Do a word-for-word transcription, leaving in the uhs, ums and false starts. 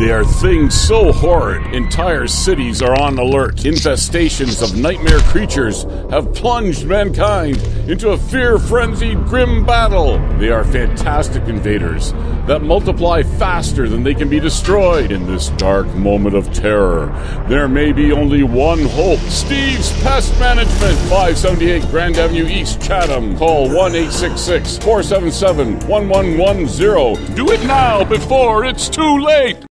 They are things so horrid, entire cities are on alert. Infestations of nightmare creatures have plunged mankind into a fear-frenzied grim battle. They are fantastic invaders that multiply faster than they can be destroyed. In this dark moment of terror, there may be only one hope. Steve's Pest Management, five seventy-eight Grand Avenue East, Chatham. Call one eight six six, four seven seven, one one one zero. Do it now before it's too late!